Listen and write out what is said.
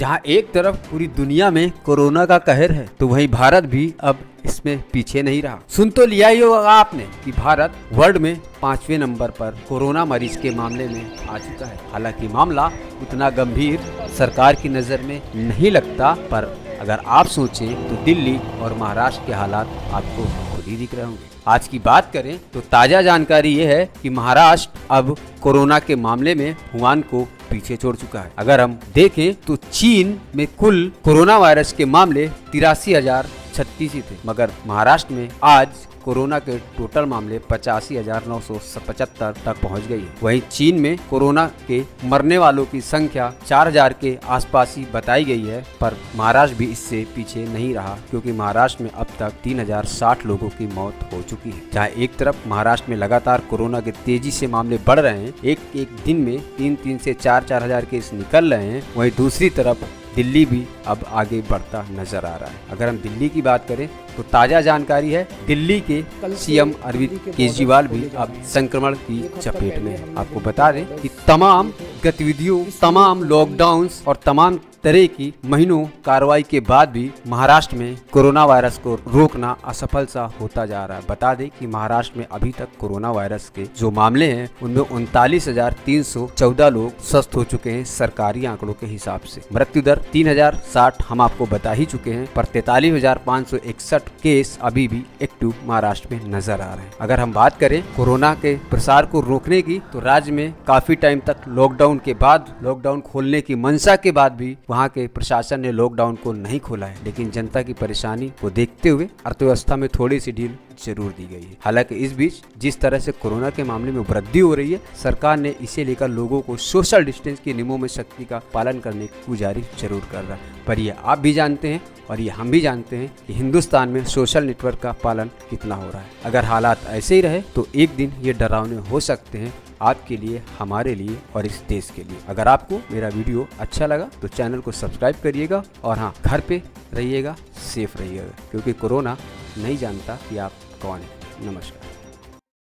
जहां एक तरफ पूरी दुनिया में कोरोना का कहर है तो वहीं भारत भी अब इसमें पीछे नहीं रहा। सुन तो लिया ही होगा आपने कि भारत वर्ल्ड में 5वें नंबर पर कोरोना मरीज के मामले में आ चुका है। हालांकि मामला उतना गंभीर सरकार की नजर में नहीं लगता, पर अगर आप सोचें तो दिल्ली और महाराष्ट्र के हालात आपको खुद ही दिख रहे होंगे। आज की बात करें तो ताजा जानकारी ये है कि महाराष्ट्र अब कोरोना के मामले में वुहान को पीछे छोड़ चुका है। अगर हम देखें तो चीन में कुल कोरोना वायरस के मामले 83,036 ही थे, मगर महाराष्ट्र में आज कोरोना के टोटल मामले 85,975 तक पहुंच गई है। वहीं चीन में कोरोना के मरने वालों की संख्या 4,000 के आसपास ही बताई गई है, पर महाराष्ट्र भी इससे पीछे नहीं रहा, क्योंकि महाराष्ट्र में अब तक 3,060 लोगों की मौत हो चुकी है। जहां एक तरफ महाराष्ट्र में लगातार कोरोना के तेजी से मामले बढ़ रहे हैं, एक दिन में 3 से 4 हजार केस निकल रहे हैं, वहीं दूसरी तरफ दिल्ली भी अब आगे बढ़ता नजर आ रहा है। अगर हम दिल्ली की बात करें तो ताजा जानकारी है दिल्ली के सीएम अरविंद केजरीवाल भी अब संक्रमण की चपेट में है। आपको बता दें कि तमाम गतिविधियों, तमाम लॉकडाउन्स और तमाम तरह की महीनों कार्रवाई के बाद भी महाराष्ट्र में कोरोना वायरस को रोकना असफल सा होता जा रहा है। बता दें कि महाराष्ट्र में अभी तक कोरोना वायरस के जो मामले हैं उनमें 39,314 लोग स्वस्थ हो चुके हैं सरकारी आंकड़ों के हिसाब से। मृत्यु दर 3,060 हम आपको बता ही चुके हैं, पर 43,561 केस अभी भी एक्टिव महाराष्ट्र में नजर आ रहे हैं। अगर हम बात करें कोरोना के प्रसार को रोकने की तो राज्य में काफी टाइम तक लॉकडाउन के बाद, लॉकडाउन खोलने की मंशा के बाद भी वहां के प्रशासन ने लॉकडाउन को नहीं खोला है, लेकिन जनता की परेशानी को देखते हुए अर्थव्यवस्था में थोड़ी सी ढील जरूर दी गई है। हालांकि इस बीच जिस तरह से कोरोना के मामले में वृद्धि हो रही है, सरकार ने इसे लेकर लोगों को सोशल डिस्टेंस के नियमों में सख्ती का पालन करने की गुजारिश जरूर कर रहा है। पर ये आप भी जानते हैं और ये हम भी जानते हैं कि हिंदुस्तान में सोशल नेटवर्क का पालन कितना हो रहा है। अगर हालात ऐसे ही रहे तो एक दिन ये डरावने हो सकते हैं आपके लिए, हमारे लिए और इस देश के लिए। अगर आपको मेरा वीडियो अच्छा लगा तो चैनल को सब्सक्राइब करिएगा और हाँ, घर पे रहिएगा, सेफ रहिएगा, क्योंकि कोरोना नहीं जानता कि आप कौन है। नमस्कार।